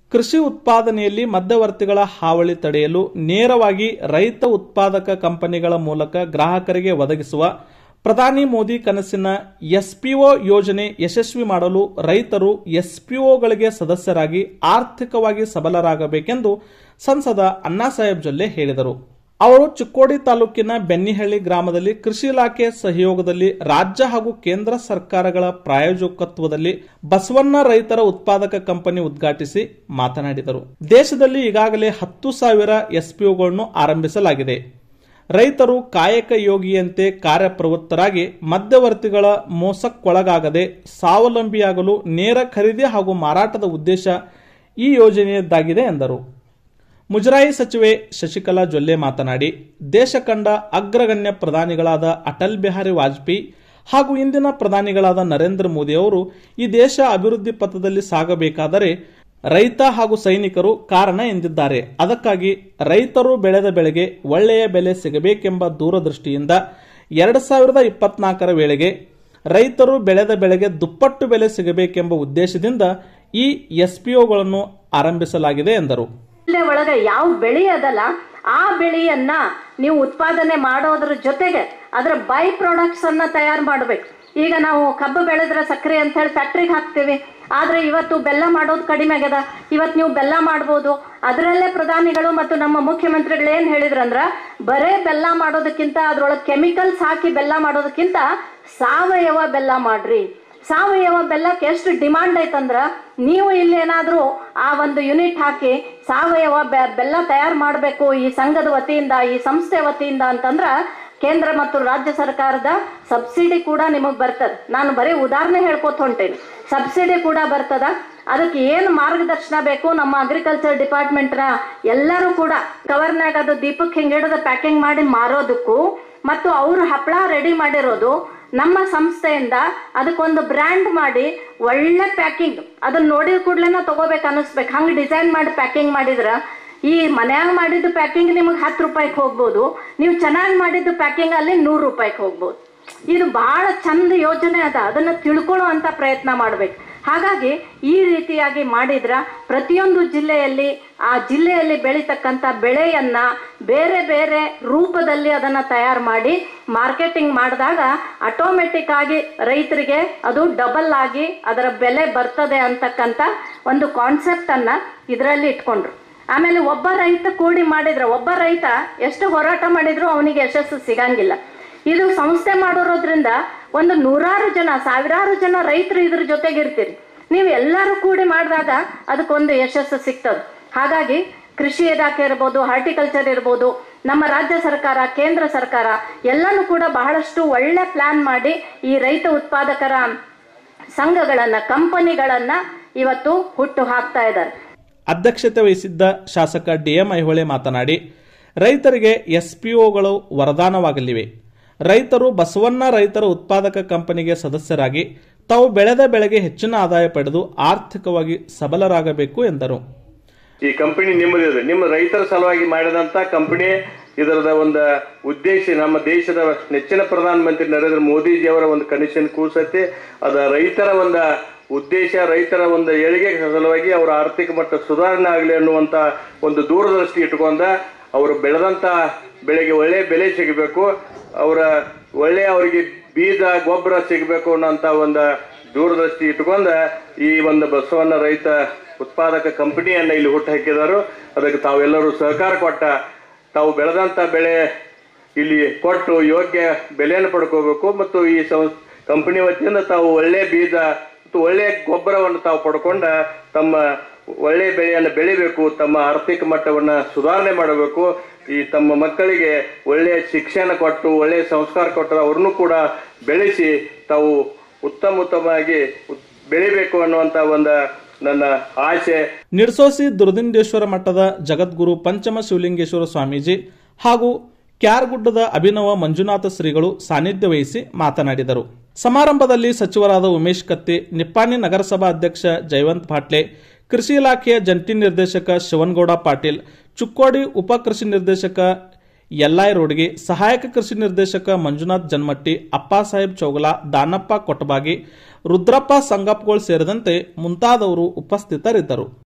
ಕೃಷಿ ಉತ್ಪಾದನೆಯಲ್ಲಿ ಮಧ್ಯವರ್ತಿಗಳ ಹಾವಳಿ ತಡೆಯಲು ನೇರವಾಗಿ ರೈತ ಉತ್ಪಾದಕ ಕಂಪನಿಗಳ ಮೂಲಕ ಗ್ರಾಹಕರಿಗೆ ಒದಗಿಸುವ ಪ್ರಧಾನಿ ಮೋದಿ ಕನಸಿನ ಎಸ್ಪಿಒ ಯೋಜನೆ ಯಶಸ್ವಿ ಮಾಡಲು ರೈತರು ಎಸ್ಪಿಒಗಳಿಗೆ ಸದಸ್ಯರಾಗಿ ಆರ್ಥಿಕವಾಗಿ ಸಬಲರಾಗಬೇಕೆಂದು ಸಂಸದ ಅಣ್ಣಾಸಾಹೇಬ್ ಜೊಲ್ಲೆ ಹೇಳಿದರು. ಅವರು ಚಿಕ್ಕೋಡಿ ತಾಲೂಕಿನ ಬೆನ್ನಿಹಳ್ಳಿ ಗ್ರಾಮದಲ್ಲಿ ಕೃಷಿ ಇಲಾಖೆ ಸಹಯೋಗದಲ್ಲಿ ರಾಜ್ಯ ಹಾಗೂ ಕೇಂದ್ರ ಸರ್ಕಾರಗಳ ಪ್ರಾಯೋಜಕತ್ವದಲ್ಲಿ ಬಸವಣ್ಣ ರೈತರ ಉತ್ಪಾದಕ ಕಂಪನಿ ಉದ್ಘಾಟಿಸಿ ಮಾತನಾಡಿದರು. ದೇಶದಲ್ಲಿ ಈಗಾಗಲೇ 10,000 ಎಸ್ಪಿಒಗಳನ್ನು ಆರಂಭಿಸಲಾಗಿದೆ. ರೈತರು ಕಾಯಕ ಯೋಗಿಯಂತೆ ಕಾರ್ಯಪ್ರವೃತ್ತರಾಗಿ ಮಧ್ಯವರ್ತಿಗಳ ಮೋಸಕ್ಕೊಳಗಾಗದೆ ಸ್ವಾವಲಂಬಿಯಾಗಲು ನೇರ ಖರೀದಿ ಹಾಗೂ ಮಾರಾಟದ ಉದ್ದೇಶ ಈ ಯೋಜನೆಯದ್ದಾಗಿದೆ ಎಂದರು. ಮುಜರಾಯಿ ಸಚಿವೆ ಶಶಿಕಲಾ ಜೊಲ್ಲೆ ಮಾತನಾಡಿ, ದೇಶ ಕಂಡ ಅಗ್ರಗಣ್ಯ ಪ್ರಧಾನಿಗಳಾದ ಅಟಲ್ ಬಿಹಾರಿ ವಾಜಪೇಯಿ ಹಾಗೂ ಇಂದಿನ ಪ್ರಧಾನಿಗಳಾದ ನರೇಂದ್ರ ಮೋದಿ ಅವರು ಈ ದೇಶ ಅಭಿವೃದ್ಧಿ ಪಥದಲ್ಲಿ ಸಾಗಬೇಕಾದರೆ ರೈತ ಹಾಗೂ ಸೈನಿಕರು ಕಾರಣ ಎಂದಿದ್ದಾರೆ. ಅದಕ್ಕಾಗಿ ರೈತರು ಬೆಳೆದ ಬೆಳೆಗೆ ಒಳ್ಳೆಯ ಬೆಲೆ ಸಿಗಬೇಕೆಂಬ ದೂರದೃಷ್ಟಿಯಿಂದ 2024 ವೇಳೆಗೆ ರೈತರು ಬೆಳೆದ ಬೆಳೆಗೆ ದುಪ್ಪಟ್ಟು ಬೆಲೆ ಸಿಗಬೇಕೆಂಬ ಉದ್ದೇಶದಿಂದ ಈ ಎಸ್ಪಿಒಗಳನ್ನು ಆರಂಭಿಸಲಾಗಿದೆ ಎಂದರು. ಒಳಗೆ ಯಾವ ಬೆಳೆ ಅದಲ್ಲ ಆ ಬೆಳೆಯನ್ನ ನೀವು ಉತ್ಪಾದನೆ ಮಾಡೋದ್ರ ಜೊತೆಗೆ ಅದರ ಬೈ ಪ್ರಾಡಕ್ಟ್ಸ್ ಅನ್ನ ತಯಾರು ಮಾಡಬೇಕು. ಈಗ ನಾವು ಕಬ್ಬು ಬೆಳೆದ್ರೆ ಸಕ್ಕರೆ ಅಂತ ಹೇಳಿ ಫ್ಯಾಕ್ಟ್ರಿಗೆ ಹಾಕ್ತೀವಿ, ಆದ್ರೆ ಇವತ್ತು ಬೆಲ್ಲ ಮಾಡೋದು ಕಡಿಮೆ ಆಗ್ಯದ. ಇವತ್ತು ನೀವು ಬೆಲ್ಲ ಮಾಡ್ಬೋದು. ಅದರಲ್ಲೇ ಪ್ರಧಾನಿಗಳು ಮತ್ತು ನಮ್ಮ ಮುಖ್ಯಮಂತ್ರಿಗಳು ಏನ್ ಹೇಳಿದ್ರಂದ್ರ, ಬರೇ ಬೆಲ್ಲ ಮಾಡೋದಕ್ಕಿಂತ ಅದ್ರೊಳಗೆ ಕೆಮಿಕಲ್ಸ್ ಹಾಕಿ ಬೆಲ್ಲ ಮಾಡೋದಕ್ಕಿಂತ ಸಾವಯವ ಬೆಲ್ಲ ಮಾಡ್ರಿ. ಸಾವಯವ ಬೆಲ್ಲಕ್ಕೆ ಎಷ್ಟು ಡಿಮಾಂಡ್ ಐತಂದ್ರ, ನೀವು ಇಲ್ಲಿ ಏನಾದ್ರೂ ಆ ಒಂದು ಯೂನಿಟ್ ಹಾಕಿ ಸಾವಯವ ಬೆಲ್ಲ ತಯಾರು ಮಾಡಬೇಕು ಈ ಸಂಘದ ವತಿಯಿಂದ, ಈ ಸಂಸ್ಥೆ ವತಿಯಿಂದ ಅಂತಂದ್ರ ಕೇಂದ್ರ ಮತ್ತು ರಾಜ್ಯ ಸರ್ಕಾರದ ಸಬ್ಸಿಡಿ ಕೂಡ ನಿಮಗೆ ಬರ್ತದ. ನಾನು ಬರೀ ಉದಾಹರಣೆ ಹೇಳ್ಕೊತ ಹೊಂಟೇನಿ. ಸಬ್ಸಿಡಿ ಕೂಡ ಬರ್ತದ. ಅದಕ್ಕೆ ಏನು ಮಾರ್ಗದರ್ಶನ ಬೇಕು ನಮ್ಮ ಅಗ್ರಿಕಲ್ಚರ್ ಡಿಪಾರ್ಟ್ಮೆಂಟ್ನ ಎಲ್ಲರೂ ಕೂಡ ಕವರ್ನಾಗ ಅದು ದೀಪಕ್ ಹಿಂಗೆ ಹಿಡಿದು ಪ್ಯಾಕಿಂಗ್ ಮಾಡಿ ಮಾರೋದಕ್ಕೂ ಮತ್ತು ಅವರು ಹಪ್ಪಳ ರೆಡಿ ಮಾಡಿರೋದು ನಮ್ಮ ಸಂಸ್ಥೆಯಿಂದ ಅದಕ್ಕೊಂದು ಬ್ರ್ಯಾಂಡ್ ಮಾಡಿ ಒಳ್ಳೆ ಪ್ಯಾಕಿಂಗ್ ಅದನ್ನ ನೋಡಿದ ಕೂಡಲೇ ತಗೋಬೇಕು ಅನ್ನಿಸ್ಬೇಕು. ಹಂಗೆ ಡಿಸೈನ್ ಮಾಡಿ ಪ್ಯಾಕಿಂಗ್ ಮಾಡಿದ್ರ ಈ ಮನ್ಯಾಗ ಮಾಡಿದ್ದು ಪ್ಯಾಕಿಂಗ್ ನಿಮಗೆ 10 ರೂಪಾಯಿಗೆ ಹೋಗ್ಬೋದು, ನೀವು ಚೆನ್ನಾಗಿ ಮಾಡಿದ್ದು ಪ್ಯಾಕಿಂಗ್ ಅಲ್ಲಿ 100 ರೂಪಾಯಿಗೆ ಹೋಗ್ಬೋದು. ಇದು ಬಹಳ ಚಂದ ಯೋಜನೆ ಅದ. ಅದನ್ನ ತಿಳ್ಕೊಳ್ಳೋ ಅಂತ ಪ್ರಯತ್ನ ಮಾಡ್ಬೇಕು. ಹಾಗಾಗಿ ಈ ರೀತಿಯಾಗಿ ಮಾಡಿದ್ರ ಪ್ರತಿಯೊಂದು ಜಿಲ್ಲೆಯಲ್ಲಿ ಆ ಜಿಲ್ಲೆಯಲ್ಲಿ ಬೆಳೀತಕ್ಕಂಥ ಬೆಳೆಯನ್ನ ಬೇರೆ ಬೇರೆ ರೂಪದಲ್ಲಿ ಅದನ್ನ ತಯಾರು ಮಾಡಿ ಮಾರ್ಕೆಟಿಂಗ್ ಮಾಡಿದಾಗ ಆಟೋಮೆಟಿಕ್ ಆಗಿ ರೈತರಿಗೆ ಅದು ಡಬಲ್ ಆಗಿ ಅದರ ಬೆಲೆ ಬರ್ತದೆ ಅಂತಕ್ಕಂಥ ಒಂದು ಕಾನ್ಸೆಪ್ಟ್ ಅನ್ನ ಇದರಲ್ಲಿ ಇಟ್ಕೊಂಡ್ರು. ಆಮೇಲೆ ಒಬ್ಬ ರೈತ ಕೂಡಿ ಮಾಡಿದ್ರ, ಒಬ್ಬ ರೈತ ಎಷ್ಟು ಹೋರಾಟ ಮಾಡಿದ್ರು ಅವನಿಗೆ ಯಶಸ್ಸು ಸಿಗಂಗಿಲ್ಲ. ಇದು ಸಂಸ್ಥೆ ಮಾಡೋದ್ರಿಂದ ಒಂದು 100 ಜನ 1000 ಜನ ರೈತರು ಇದ್ರ ಜೊತೆಗಿರ್ತೀರಿ. ನೀವು ಎಲ್ಲರೂ ಕೂಡಿ ಮಾಡಿದಾಗ ಅದಕ್ಕೊಂದು ಯಶಸ್ಸು ಸಿಗ್ತದೆ. ಹಾಗಾಗಿ ಕೃಷಿ ಇಲಾಖೆ ಇರ್ಬೋದು, ಹಾರ್ಟಿಕಲ್ಚರ್ ಇರ್ಬೋದು, ನಮ್ಮ ರಾಜ್ಯ ಸರ್ಕಾರ, ಕೇಂದ್ರ ಸರ್ಕಾರ ಎಲ್ಲನೂ ಕೂಡ ಬಹಳಷ್ಟು ಒಳ್ಳೆ ಪ್ಲಾನ್ ಮಾಡಿ ಈ ರೈತ ಉತ್ಪಾದಕರ ಸಂಘಗಳನ್ನ, ಕಂಪನಿಗಳನ್ನ ಇವತ್ತು ಹುಟ್ಟು ಹಾಕ್ತಾ ಇದ್ದಾರೆ. ಅಧ್ಯಕ್ಷತೆ ವಹಿಸಿದ್ದ ಶಾಸಕ ಡಿಎಂ ಐಹೊಳೆ ಮಾತನಾಡಿ, ರೈತರಿಗೆ ಎಸ್ಪಿಒಗಳು ವರದಾನವಾಗಲಿವೆ. ರೈತರು ಬಸವಣ್ಣ ರೈತರ ಉತ್ಪಾದಕ ಕಂಪನಿಗೆ ಸದಸ್ಯರಾಗಿ ತಾವು ಬೆಳೆದ ಬೆಳೆಗೆ ಹೆಚ್ಚಿನ ಆದಾಯ ಪಡೆದು ಆರ್ಥಿಕವಾಗಿ ಸಬಲರಾಗಬೇಕು ಎಂದರು. ಈ ಕಂಪನಿ ನಿಮ್ಮದಿದೆ, ನಿಮ್ಮ ರೈತರ ಸಲುವಾಗಿ ಮಾಡಿದಂತ ಕಂಪನಿ. ಇದರದ ಒಂದು ಉದ್ದೇಶ ನಮ್ಮ ದೇಶದ ನೆಚ್ಚಿನ ಪ್ರಧಾನಮಂತ್ರಿ ನರೇಂದ್ರ ಮೋದಿಜಿ ಅವರ ಒಂದು ಕನಸಿನ ಕೂಸತ್ತೆ. ಅದ ರೈತರ ಒಂದು ಉದ್ದೇಶ, ರೈತರ ಒಂದು ಏಳಿಗೆ ಸಲುವಾಗಿ ಅವರ ಆರ್ಥಿಕ ಮಟ್ಟ ಸುಧಾರಣೆ ಆಗಲಿ ಅನ್ನುವಂತ ಒಂದು ದೂರದೃಷ್ಟಿ ಇಟ್ಕೊಂಡ ಅವರು ಬೆಳೆದಂತ ಬೆಳೆಗೆ ಒಳ್ಳೆ ಬೆಲೆ ಸಿಗಬೇಕು, ಅವರ ಒಳ್ಳೆ ಅವರಿಗೆ ಬೀಜ ಗೊಬ್ಬರ ಸಿಗಬೇಕು ಅನ್ನೋಂತ ಒಂದು ದೂರದೃಷ್ಟಿ ಇಟ್ಕೊಂಡ ಈ ಒಂದು ಬಸವಣ್ಣ ರೈತ ಉತ್ಪಾದಕ ಕಂಪನಿಯನ್ನ ಇಲ್ಲಿ ಹುಟ್ಟು ಹಾಕಿದರು. ಅದಕ್ಕೆ ತಾವೆಲ್ಲರೂ ಸಹಕಾರ ಕೊಟ್ಟ ತಾವು ಬೆಳೆದಂತ ಬೆಳೆ ಇಲ್ಲಿ ಕೊಟ್ಟು ಯೋಗ್ಯ ಬೆಲೆಯನ್ನು ಪಡ್ಕೋಬೇಕು ಮತ್ತು ಈ ಕಂಪನಿ ವತಿಯಿಂದ ತಾವು ಒಳ್ಳೆ ಬೀಜ ಮತ್ತು ಒಳ್ಳೆ ಗೊಬ್ಬರವನ್ನು ತಾವು ಪಡ್ಕೊಂಡ ತಮ್ಮ ಒಳ್ಳೆ ಬೆಳೆಯನ್ನು ಬೆಳಿಬೇಕು, ತಮ್ಮ ಆರ್ಥಿಕ ಮಟ್ಟವನ್ನು ಸುಧಾರಣೆ ಮಾಡಬೇಕು. ಈ ತಮ್ಮ ಮಕ್ಕಳಿಗೆ ಒಳ್ಳೆಯ ಶಿಕ್ಷಣ ಕೊಟ್ಟು ಒಳ್ಳೆಯ ಸಂಸ್ಕಾರ ಕೊಟ್ಟು ಅವ್ರನ್ನೂ ಕೂಡ ಬೆಳೆಸಿ ತಾವು ಉತ್ತಮವಾಗಿ ಬೆಳಿಬೇಕು ಅನ್ನುವಂತ ಒಂದು ನನ್ನ ಆಸೆ. ನಿಡ್ಸೋಸಿ ದುರ್ದಿಂಡೇಶ್ವರ ಮಠದ ಜಗದ್ಗುರು ಪಂಚಮ ಶಿವಲಿಂಗೇಶ್ವರ ಸ್ವಾಮೀಜಿ ಹಾಗೂ ಕ್ಯಾರ್ಗುಡ್ಡದ ಅಭಿನವ ಮಂಜುನಾಥ ಶ್ರೀಗಳು ಸಾನ್ನಿಧ್ಯ ವಹಿಸಿ ಮಾತನಾಡಿದರು. ಸಮಾರಂಭದಲ್ಲಿ ಸಚಿವರಾದ ಉಮೇಶ್ ಕತ್ತಿ, ನಿಪ್ಪಾಣಿ ನಗರಸಭಾ ಅಧ್ಯಕ್ಷ ಜಯವಂತ್ ಭಾಟ್ಲೆ, ಕೃಷಿ ಇಲಾಖೆಯ ಜಂಟಿ ನಿರ್ದೇಶಕ ಶಿವನಗೌಡ ಪಾಟೀಲ್, ಚುಕ್ಕೋಡಿ ಉಪ ಕೃಷಿ ನಿರ್ದೇಶಕ ಯಲ್ಲಾಯ್ ರೋಡ್ಗಿ, ಸಹಾಯಕ ಕೃಷಿ ನಿರ್ದೇಶಕ ಮಂಜುನಾಥ್ ಜನ್ಮಟ್ಟಿ, ಅಪ್ಪಾಸಾಹೇಬ್ ಚೌಗಲಾ, ದಾನಪ್ಪ ಕೊಟ್ಟಬಾಗಿ, ರುದ್ರಪ್ಪ ಸಂಗಪ್ಪಗೋಳ್ ಸೇರಿದಂತೆ ಮುಂತಾದವರು ಉಪಸ್ಥಿತರಿದ್ದರು.